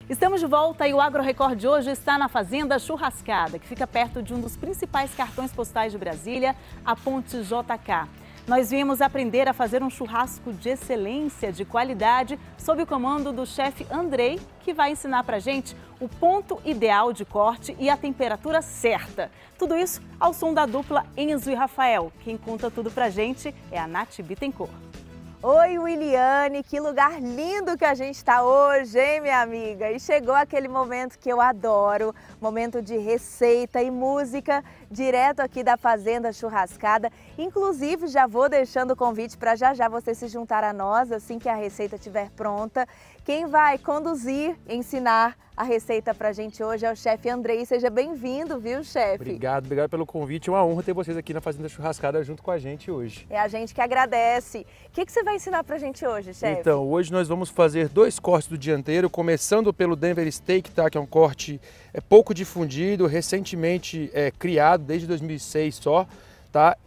Estamos de volta e o Agro Record de hoje está na Fazenda Churrascada, que fica perto de um dos principais cartões postais de Brasília, a Ponte JK. Nós viemos aprender a fazer um churrasco de excelência, de qualidade, sob o comando do chefe Andrei, que vai ensinar pra gente o ponto ideal de corte e a temperatura certa. Tudo isso ao som da dupla Enzo e Rafael. Quem conta tudo pra gente é a Nath Bittencourt. Oi, Williane, que lugar lindo que a gente está hoje, hein, minha amiga? E chegou aquele momento que eu adoro, momento de receita e música, direto aqui da Fazenda Churrascada. Inclusive, já vou deixando o convite para já você se juntar a nós, assim que a receita estiver pronta. Quem vai conduzir, ensinar a receita pra gente hoje é o chefe Andrei. Seja bem-vindo, viu, chefe? Obrigado pelo convite. É uma honra ter vocês aqui na Fazenda Churrascada junto com a gente hoje. É a gente que agradece. O que você vai ensinar pra gente hoje, chefe? Então, hoje nós vamos fazer 2 cortes do dianteiro, começando pelo Denver Steak, tá? Que é um corte pouco difundido, recentemente criado, desde 2006 só, tá?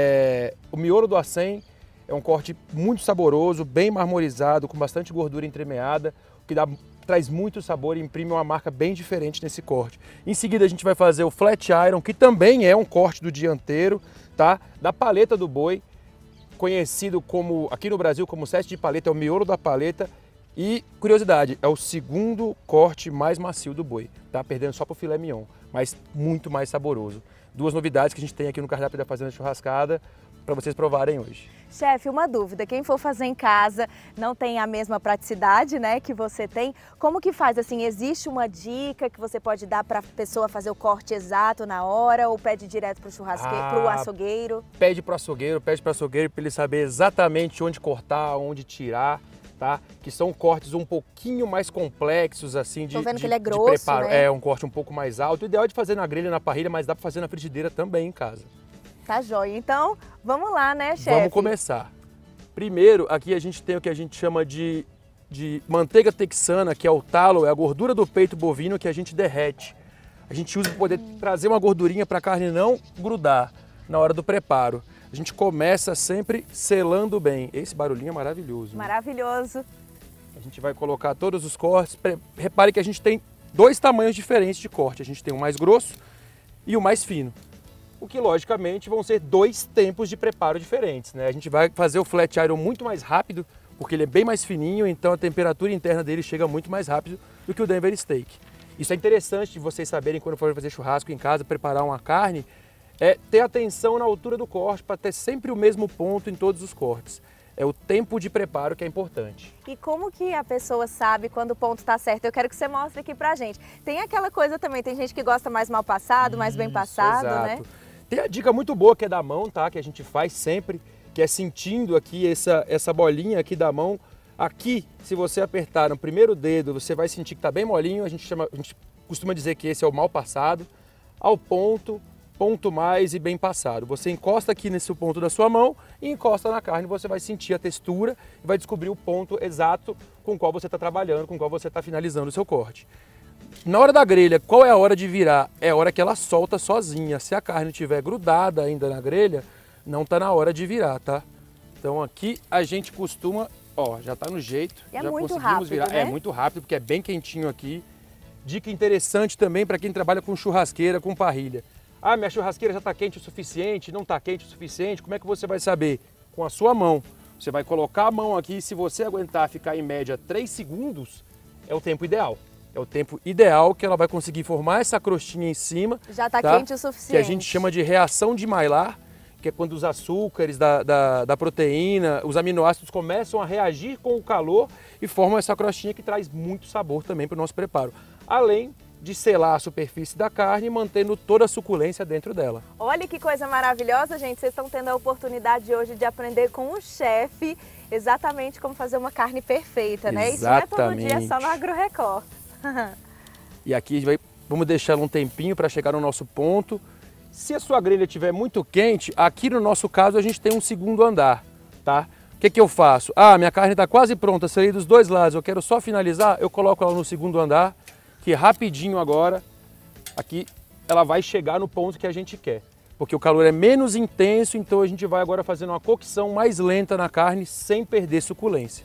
O miolo do acém é um corte muito saboroso, bem marmorizado, com bastante gordura entremeada, o que traz muito sabor e imprime uma marca bem diferente nesse corte. Em seguida a gente vai fazer o Flat Iron, que também é um corte do dianteiro, tá? Da paleta do boi, conhecido como, aqui no Brasil, como sete de paleta, é o miolo da paleta. E, curiosidade, é o segundo corte mais macio do boi, tá? Perdendo só pro filé mignon, mas muito mais saboroso. 2 novidades que a gente tem aqui no cardápio da Fazenda Churrascada para vocês provarem hoje. Chefe, uma dúvida, quem for fazer em casa não tem a mesma praticidade, né, que você tem, como que faz assim? Existe uma dica que você pode dar para a pessoa fazer o corte exato na hora ou pede direto para o churrasqueiro, para o açougueiro? Pede para o açougueiro para ele saber exatamente onde cortar, onde tirar, tá? Que são cortes um pouquinho mais complexos assim de, tô vendo de, que ele é de grosso, preparo. né? É um corte um pouco mais alto. O ideal é de fazer na grelha, na parrilha, mas dá para fazer na frigideira também em casa. Tá jóia. Então, vamos lá, né, chefe? Vamos começar. Primeiro, aqui a gente tem o que a gente chama de manteiga texana, que é o talo, é a gordura do peito bovino que a gente derrete. A gente usa para poder trazer uma gordurinha para a carne não grudar na hora do preparo. A gente começa sempre selando bem. Esse barulhinho é maravilhoso. Maravilhoso. A gente vai colocar todos os cortes. Repare que a gente tem 2 tamanhos diferentes de corte. A gente tem o mais grosso e o mais fino. O que, logicamente, vão ser 2 tempos de preparo diferentes, né? A gente vai fazer o Flat Iron muito mais rápido, porque ele é bem mais fininho, então a temperatura interna dele chega muito mais rápido do que o Denver Steak. Isso é interessante de vocês saberem quando forem fazer churrasco em casa, preparar uma carne, ter atenção na altura do corte para ter sempre o mesmo ponto em todos os cortes. É o tempo de preparo que é importante. E como que a pessoa sabe quando o ponto está certo? Eu quero que você mostre aqui pra gente. Tem aquela coisa também, tem gente que gosta mais mal passado, mais bem passado, exato, né? Tem a dica muito boa que é da mão, tá? Que a gente faz sempre, que é sentindo aqui essa bolinha aqui da mão. Aqui, se você apertar no primeiro dedo, você vai sentir que tá bem molinho. A gente costuma dizer que esse é o mal passado. Ao ponto, ponto mais e bem passado. Você encosta aqui nesse ponto da sua mão e encosta na carne, você vai sentir a textura e vai descobrir o ponto exato com o qual você está trabalhando, com o qual você está finalizando o seu corte. Na hora da grelha, qual é a hora de virar? É a hora que ela solta sozinha. Se a carne estiver grudada ainda na grelha, não está na hora de virar, tá? Então aqui a gente costuma, ó, já está no jeito. E é já muito conseguimos rápido, virar. né? É muito rápido, porque é bem quentinho aqui. Dica interessante também para quem trabalha com churrasqueira, com parrilha. Ah, minha churrasqueira já está quente o suficiente, não está quente o suficiente. Como é que você vai saber? Com a sua mão. Você vai colocar a mão aqui, se você aguentar ficar em média 3 segundos, é o tempo ideal. É o tempo ideal que ela vai conseguir formar essa crostinha em cima. Já está quente o suficiente. Que a gente chama de reação de Maillard, que é quando os açúcares da proteína, os aminoácidos começam a reagir com o calor e formam essa crostinha que traz muito sabor também para o nosso preparo. Além de selar a superfície da carne, mantendo toda a suculência dentro dela. Olha que coisa maravilhosa, gente. Vocês estão tendo a oportunidade hoje de aprender com o chefe exatamente como fazer uma carne perfeita, né? Isso não é todo dia, é só no Agro Record. E aqui vamos deixar ela um tempinho para chegar no nosso ponto. Se a sua grelha estiver muito quente, aqui no nosso caso a gente tem um segundo andar, tá? O que eu faço? Ah, minha carne está quase pronta, selei dos 2 lados, eu quero só finalizar, eu coloco ela no segundo andar, que rapidinho agora, aqui ela vai chegar no ponto que a gente quer. Porque o calor é menos intenso, então a gente vai agora fazendo uma cocção mais lenta na carne sem perder suculência.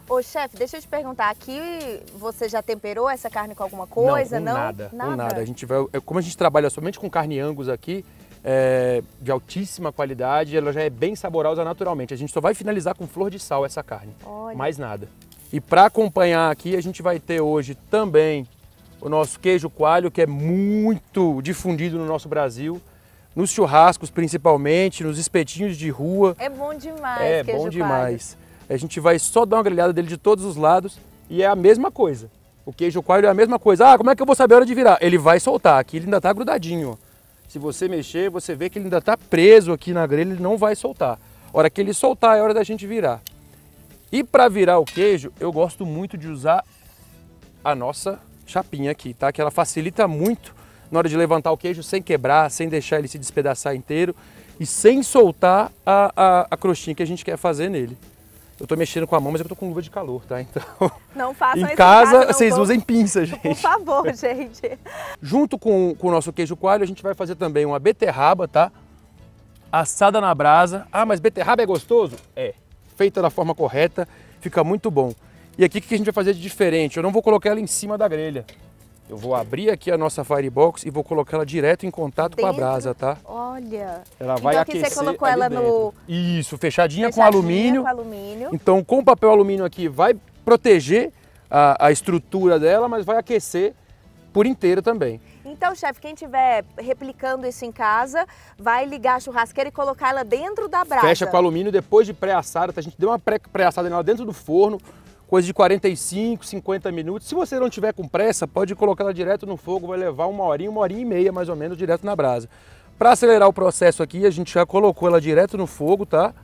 Ô, chefe, deixa eu te perguntar, aqui você já temperou essa carne com alguma coisa? Não, com nada. A gente vai, como a gente trabalha somente com carne Angus aqui, de altíssima qualidade, ela já é bem saborosa naturalmente. A gente só vai finalizar com flor de sal essa carne, mais nada. E para acompanhar aqui, a gente vai ter hoje também o nosso queijo coalho, que é muito difundido no nosso Brasil, nos churrascos principalmente, nos espetinhos de rua. É bom demais, queijo coalho. É bom demais. A gente vai só dar uma grelhada dele de todos os lados e é a mesma coisa. O queijo coalho é a mesma coisa. Ah, como é que eu vou saber a hora de virar? Ele vai soltar, aqui ele ainda está grudadinho. Se você mexer, você vê que ele ainda está preso aqui na grelha, ele não vai soltar. A hora que ele soltar é hora da gente virar. E para virar o queijo, eu gosto muito de usar a nossa chapinha aqui, tá? Que ela facilita muito na hora de levantar o queijo sem quebrar, sem deixar ele se despedaçar inteiro e sem soltar a crostinha que a gente quer fazer nele. Eu tô mexendo com a mão, mas eu tô com luva de calor, tá? Então, não façam isso em casa, vocês usem pinça, gente. Por favor, gente. Junto com o nosso queijo coalho, a gente vai fazer também uma beterraba, tá? Assada na brasa. Ah, mas beterraba é gostoso? É. Feita da forma correta, fica muito bom. E aqui o que a gente vai fazer de diferente? Eu não vou colocar ela em cima da grelha. Eu vou abrir aqui a nossa Firebox e vou colocar ela direto em contato com a brasa, tá? Olha. Ela vai aquecer. Então aqui você colocou ela no... Isso, fechadinha com alumínio. Então com o papel alumínio aqui vai proteger a estrutura dela, mas vai aquecer por inteiro também. Então, chefe, quem estiver replicando isso em casa, vai ligar a churrasqueira e colocar ela dentro da brasa. Fecha com alumínio depois de pré-assada, tá? A gente deu uma pré-assada nela dentro do forno, coisa de 45, 50 minutos. Se você não tiver com pressa, pode colocar ela direto no fogo, vai levar uma horinha e meia mais ou menos direto na brasa. Para acelerar o processo aqui, a gente já colocou ela direto no fogo, tá?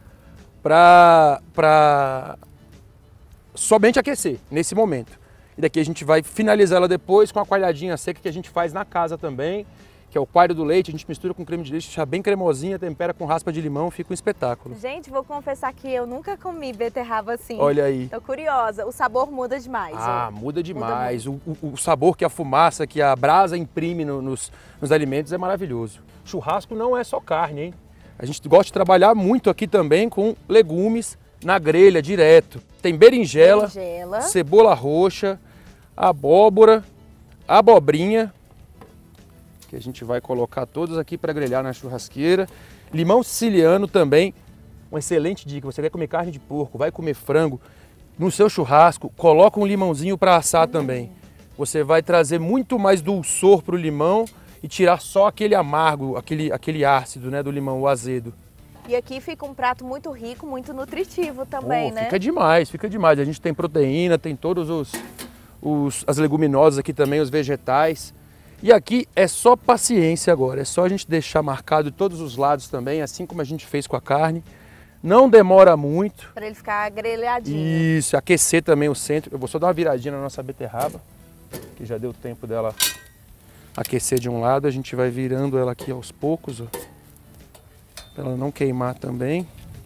Para somente aquecer nesse momento. E daqui a gente vai finalizar ela depois com a coalhadinha seca que a gente faz na casa também, que é o coalho do leite, a gente mistura com creme de leite, deixa bem cremosinha, tempera com raspa de limão, fica um espetáculo. Gente, vou confessar que eu nunca comi beterraba assim. Olha aí. Tô curiosa, o sabor muda demais. Ah, muda demais. O sabor que a fumaça, que a brasa imprime nos alimentos é maravilhoso. Churrasco não é só carne, hein? A gente gosta de trabalhar muito aqui também com legumes na grelha, direto. Tem berinjela, cebola roxa, abóbora, abobrinha, que a gente vai colocar todos aqui para grelhar na churrasqueira. Limão siciliano também, uma excelente dica. Você quer comer carne de porco, vai comer frango, no seu churrasco, coloca um limãozinho para assar também. Você vai trazer muito mais dulçor para o limão e tirar só aquele amargo, aquele ácido, né, do limão, o azedo. E aqui fica um prato muito rico, muito nutritivo também, né? Fica demais, fica demais. A gente tem proteína, tem todos as leguminosas aqui também, os vegetais. E aqui é só paciência agora, é só a gente deixar marcado de todos os lados também, assim como a gente fez com a carne. Não demora muito. Para ele ficar grelhadinho. Isso, aquecer também o centro. Eu vou só dar uma viradinha na nossa beterraba, que já deu tempo dela aquecer de um lado. A gente vai virando ela aqui aos poucos, ó, para ela não queimar também.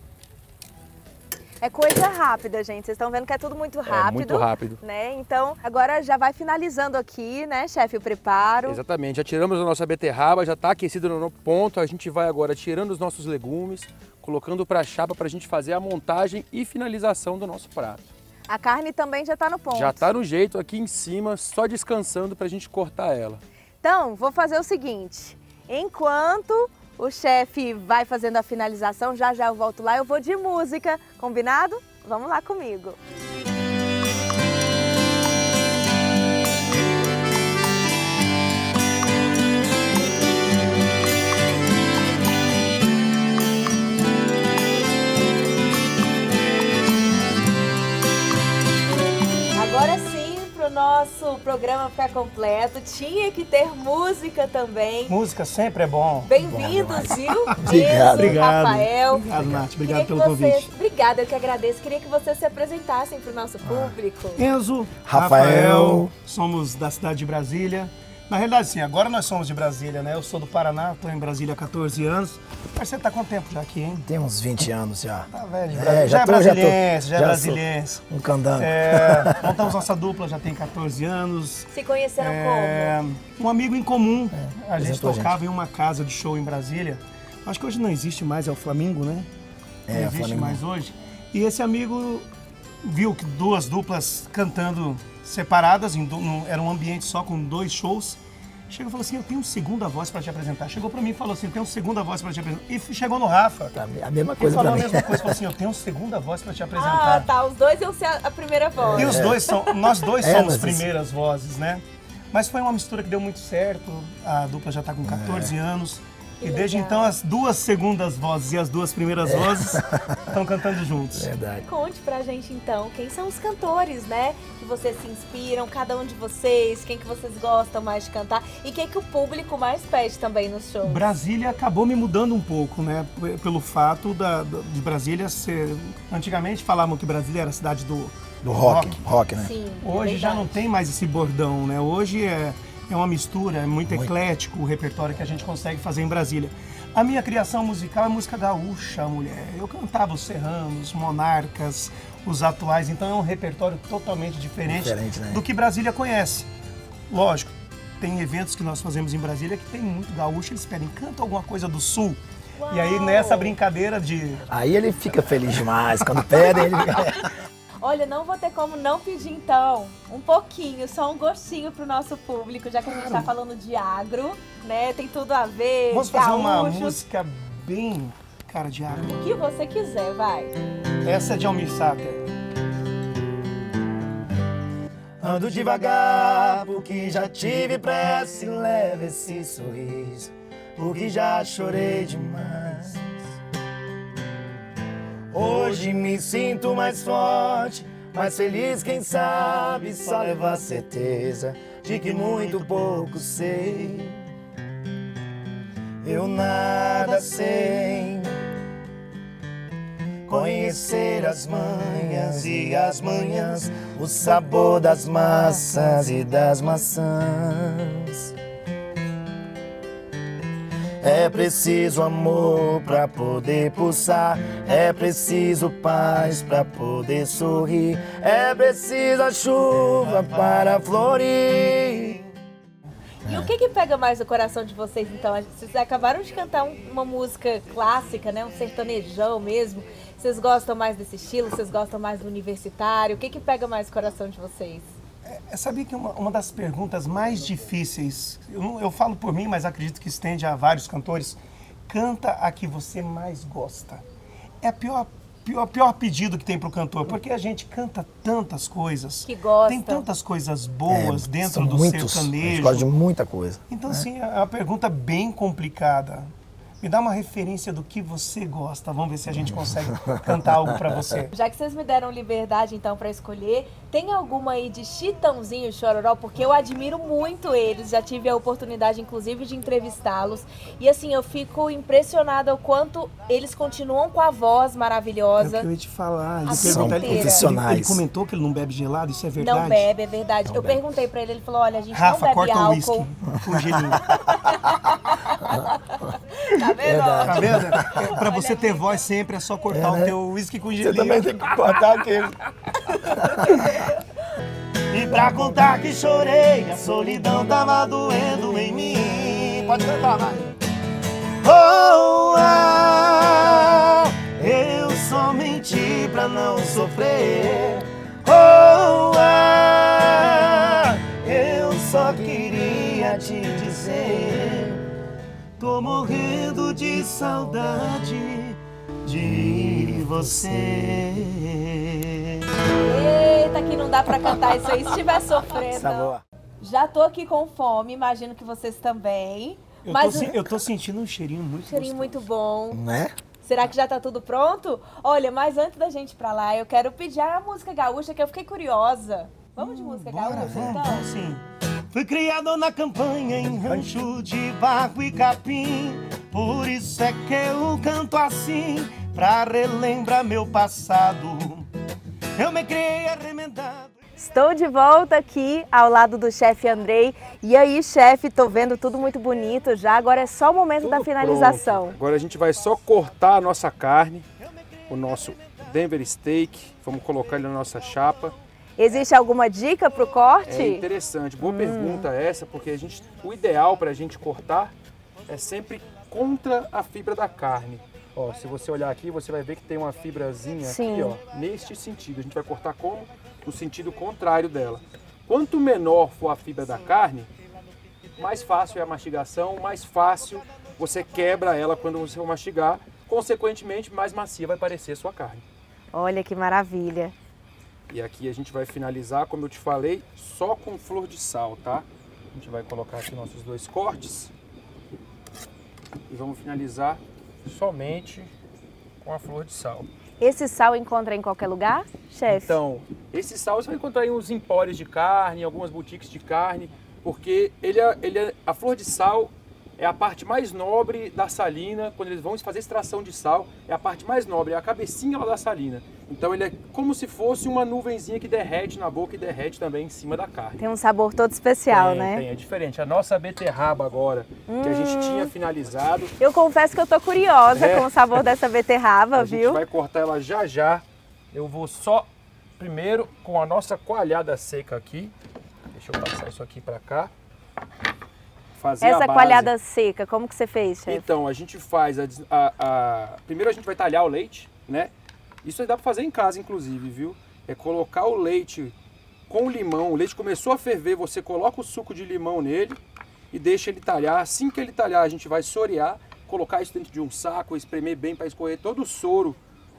É coisa rápida, gente. Vocês estão vendo que é tudo muito rápido. É muito rápido. Né? Então, agora já vai finalizando aqui, né, chefe, o preparo. Exatamente. Já tiramos a nossa beterraba, já está aquecida no ponto. A gente vai agora tirando os nossos legumes, colocando para a chapa para a gente fazer a montagem e finalização do nosso prato. A carne também já está no ponto. Já está no jeito aqui em cima, só descansando para a gente cortar ela. Então, vou fazer o seguinte. Enquanto o chefe vai fazendo a finalização, já eu volto lá, eu vou de música, combinado? Vamos lá comigo. Agora sim, para o nosso programa ficar completo, tinha que ter música também. Música sempre é bom. Bem-vindos, viu? Obrigado. Rafael. Obrigado, Nath. Obrigado pelo convite. Obrigada, eu que agradeço. Queria que vocês se apresentassem para o nosso público. Enzo, Rafael, somos da cidade de Brasília. Na realidade, sim, agora nós somos de Brasília, né? Eu sou do Paraná, estou em Brasília há 14 anos. Mas você está há quanto tempo já aqui, hein? Tem uns 20 anos já. Tá velho de Brasília. Já é brasiliense, já é brasiliense. Um candango. Montamos nossa dupla, já tem 14 anos. Se conheceram como? Um amigo em comum. A gente tocava em uma casa de show em Brasília. Acho que hoje não existe mais, é o Flamingo, né? Não existe mais hoje. E esse amigo viu que duas duplas cantando separadas, era um ambiente só com 2 shows. Chegou e falou assim, eu tenho uma segunda voz para te apresentar. Chegou para mim e falou assim, eu tenho uma segunda voz para te apresentar. E chegou no Rafa. A mesma coisa falou pra a mim. mesma coisa, falou assim, eu tenho uma segunda voz para te apresentar. Ah, tá, os dois iam ser a primeira voz. E os dois nós dois somos mas primeiras vozes, né? Mas foi uma mistura que deu muito certo. A dupla já está com 14 anos. E desde então as 2 segundas vozes e as 2 primeiras vozes estão cantando juntos. Verdade. Conte pra gente então, quem são os cantores, né? Que vocês se inspiram, cada um de vocês, quem que vocês gostam mais de cantar e quem que o público mais pede também nos shows. Brasília acabou me mudando um pouco, né? Pelo fato de Brasília ser... Antigamente falavam que Brasília era a cidade do rock, né? Sim, Hoje já não tem mais esse bordão, né? Hoje é uma mistura, é muito eclético o repertório que a gente consegue fazer em Brasília. A minha criação musical é música gaúcha, mulher. Eu cantava os serranos, monarcas, os atuais, então é um repertório totalmente diferente né? do que Brasília conhece. Lógico, tem eventos que nós fazemos em Brasília que tem muito gaúcho, eles pedem, canta alguma coisa do sul. Uau. E aí nessa brincadeira de... Aí ele fica feliz demais, quando pedem ele fica... Olha, não vou ter como não pedir então um pouquinho, só um gostinho pro nosso público, já que a gente tá falando de agro, né? Tem tudo a ver, Vamos fazer uma gaúcho. música bem cara de agro. O que você quiser, vai. Essa é de Almir Sater. Ando devagar, porque já tive pressa e leva esse sorriso, porque já chorei demais. Hoje me sinto mais forte, mais feliz, quem sabe, só levar a certeza de que muito pouco sei. Eu nada sei, conhecer as manhas e as manhãs, o sabor das massas e das maçãs. É preciso amor pra poder pulsar, é preciso paz pra poder sorrir, é preciso a chuva para florir. E o que pega mais o coração de vocês, então? Vocês acabaram de cantar uma música clássica, né? Um sertanejão mesmo. Vocês gostam mais desse estilo? Vocês gostam mais do universitário? O que pega mais o coração de vocês? Sabia que uma das perguntas mais difíceis, eu falo por mim, mas acredito que estende a vários cantores, canta a que você mais gosta. É o pior pedido que tem para o cantor, porque a gente canta tantas coisas. Que gosta. Tem tantas coisas boas dentro do sertanejo. A gente gosta de muita coisa. Então, assim, é uma pergunta bem complicada. Me dá uma referência do que você gosta. Vamos ver se a gente consegue cantar algo para você. Já que vocês me deram liberdade, então, para escolher, tem alguma aí de Chitãozinho e Chororó? Porque eu admiro muito eles. Já tive a oportunidade, inclusive, de entrevistá-los. E, assim, eu fico impressionada o quanto eles continuam com a voz maravilhosa. É o que eu ia te falar. Ele São profissionais. Ele comentou que ele não bebe gelado, isso é verdade? Não bebe, é verdade. Não eu bebe. perguntei para ele, ele falou, olha, a gente Rafa, não bebe corta o álcool. uísque com gelinho. Tá vendo? Tá vendo? Pra você ter voz sempre é só cortar o teu uísque com gelinho. Você também tem que cortar aquele. E pra contar que chorei, a solidão tava doendo em mim. Pode cantar, vai. Oh, ah, eu só menti pra não sofrer. Oh, ah, eu só queria te dizer, tô morrendo de saudade de você. Eita, que não dá pra cantar isso aí se estiver sofrendo. Sabor. Já tô aqui com fome, imagino que vocês também. Eu tô sentindo um cheirinho muito Cheirinho gostoso. muito bom. Né? Será que já tá tudo pronto? Olha, mas antes da gente ir pra lá, eu quero pedir a música gaúcha, que eu fiquei curiosa. Vamos de música gaúcha, então? Sim. Fui criado na campanha em rancho de barro e capim, por isso é que eu canto assim, pra relembrar meu passado. Eu me criei arremendado. Estou de volta aqui ao lado do chefe Andrei. E aí, chefe, tô vendo tudo muito bonito já. Agora é só o momento da finalização. Pronto. Agora a gente vai só cortar a nossa carne, o nosso Denver Steak. Vamos colocar ele na nossa chapa. Existe alguma dica pro corte? É interessante, boa pergunta essa, porque o ideal para a gente cortar é sempre contra a fibra da carne. Ó, se você olhar aqui, você vai ver que tem uma fibrazinha Sim. aqui, ó, neste sentido. A gente vai cortar como? No sentido contrário dela. Quanto menor for a fibra da carne, mais fácil é a mastigação, mais fácil você quebra ela quando você for mastigar. Consequentemente, mais macia vai parecer a sua carne. Olha que maravilha. E aqui a gente vai finalizar, como eu te falei, só com flor de sal, tá? A gente vai colocar aqui nossos 2 cortes e vamos finalizar somente com a flor de sal. Esse sal encontra em qualquer lugar, chefe? Então, esse sal você vai encontrar em uns empórios de carne, em algumas boutiques de carne, porque a flor de sal é a parte mais nobre da salina. Quando eles vão fazer extração de sal, é a parte mais nobre, é a cabecinha lá da salina. Então ele é como se fosse uma nuvenzinha que derrete na boca e derrete também em cima da carne. Tem um sabor todo especial, né? Tem, é diferente. A nossa beterraba agora, que a gente tinha finalizado. Eu confesso que eu tô curiosa com o sabor dessa beterraba, viu? A gente vai cortar ela já já. Eu vou só, primeiro, com a nossa coalhada seca aqui. Deixa eu passar isso aqui pra cá. Fazer Essa a base. coalhada seca, como que você fez, chefe? Então, a gente faz primeiro a gente vai talhar o leite, né? Isso aí dá para fazer em casa, inclusive, viu? É colocar o leite com o limão. O leite começou a ferver, você coloca o suco de limão nele e deixa ele talhar. Assim que ele talhar, a gente vai sorear, colocar isso dentro de um saco, espremer bem para escorrer todo o soro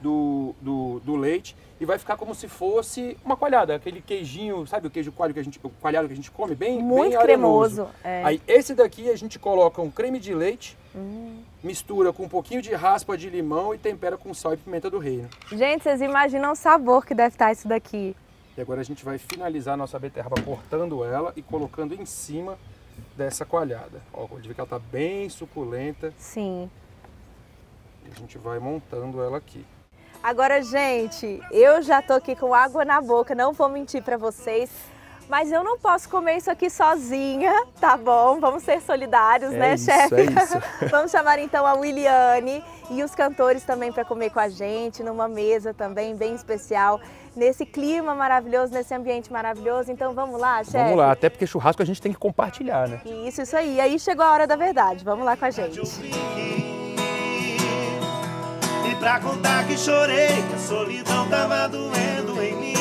do leite e vai ficar como se fosse uma coalhada, aquele queijinho, sabe o queijo coalhado que a gente come bem, muito bem cremoso. arenoso. Aí esse daqui a gente coloca um creme de leite, mistura com um pouquinho de raspa de limão e tempera com sal e pimenta do reino. Gente, vocês imaginam o sabor que deve estar isso daqui. E agora a gente vai finalizar a nossa beterraba cortando ela e colocando em cima dessa coalhada. Ó, pode ver que ela tá bem suculenta. Sim. E a gente vai montando ela aqui. Agora, gente, eu já tô aqui com água na boca, não vou mentir pra vocês, mas eu não posso comer isso aqui sozinha, tá bom? Vamos ser solidários, né, chefe? É isso. Vamos chamar então a Williane e os cantores também para comer com a gente, numa mesa também bem especial, nesse clima maravilhoso, nesse ambiente maravilhoso. Então vamos lá, chefe? Vamos lá, até porque churrasco a gente tem que compartilhar, né? Isso aí. Aí chegou a hora da verdade. Vamos lá com a gente. E pra contar que chorei, que a solidão tava doendo em mim.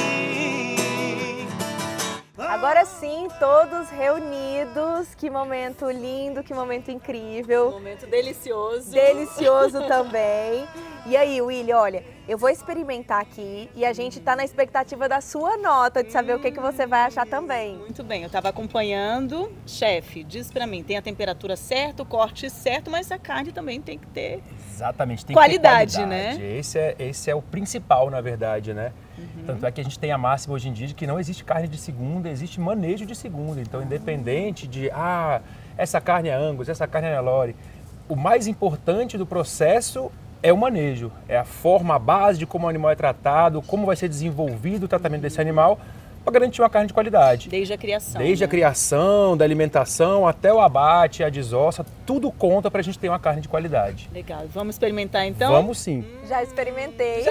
Agora sim, todos reunidos. Que momento lindo, que momento incrível. Momento delicioso. Delicioso também. E aí, Willy, olha, eu vou experimentar aqui e a gente tá na expectativa da sua nota, de saber o que você vai achar também. Muito bem, eu estava acompanhando. Chefe, diz pra mim, tem a temperatura certa, o corte certo, mas a carne também tem que ter Exatamente, tem qualidade, que ter qualidade, né? Esse é o principal, na verdade, né? Tanto é que a gente tem a máxima hoje em dia de que não existe carne de segunda, existe manejo de segunda. Então, independente de, essa carne é Angus, essa carne é Nelore, o mais importante do processo é o manejo, é a forma, a base de como o animal é tratado, como vai ser desenvolvido o tratamento desse animal para garantir uma carne de qualidade. desde a criação. Desde a criação, da alimentação, até o abate, a desossa, tudo conta para a gente ter uma carne de qualidade. Legal, vamos experimentar então? Vamos sim. Já experimentei.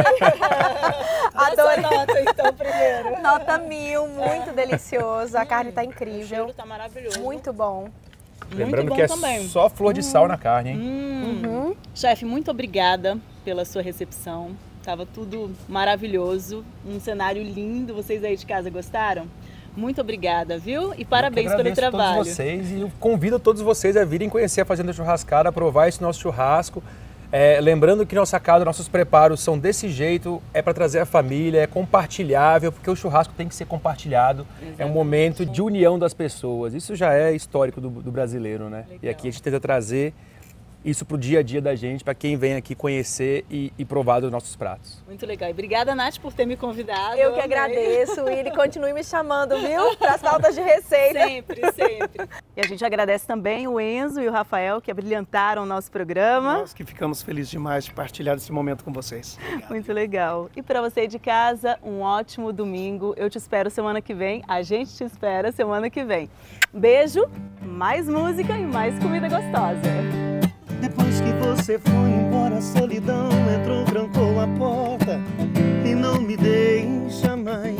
Adorei. Nota então primeiro. Nota 1000, muito delicioso. A carne tá O incrível. cheiro tá maravilhoso. Muito bom. Lembrando bom que é também. só flor de sal na carne, hein? Chefe, muito obrigada pela sua recepção. Tava tudo maravilhoso, um cenário lindo. Vocês aí de casa gostaram? Muito obrigada, viu? E parabéns pelo trabalho. Todos vocês e eu convido todos vocês a virem conhecer a Fazenda Churrascada, a provar esse nosso churrasco. Lembrando que nossa casa, nossos preparos são desse jeito, é para trazer a família, é compartilhável, porque o churrasco tem que ser compartilhado. Exatamente. É um momento de união das pessoas. Isso já é histórico do brasileiro, né? Legal. E aqui a gente tenta trazer isso para o dia a dia da gente, para quem vem aqui conhecer e provar dos nossos pratos. Muito legal. E obrigada, Nath, por ter me convidado. Eu que agradeço. E ele continue me chamando, viu? Para as faltas de receita. Sempre, sempre. E a gente agradece também o Enzo e o Rafael, que abrilhantaram o nosso programa. Nós que ficamos felizes demais de partilhar esse momento com vocês. Obrigado. Muito legal. E para você de casa, um ótimo domingo. Eu te espero semana que vem. A gente te espera semana que vem. Beijo, mais música e mais comida gostosa. Depois que você foi embora, a solidão entrou, trancou a porta e não me deixa mais.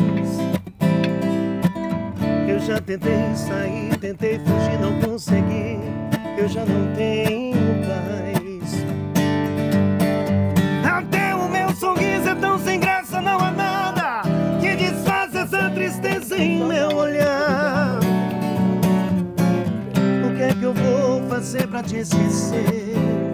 Eu já tentei sair, tentei fugir, não consegui. Eu já não tenho paz. vou fazer pra te esquecer?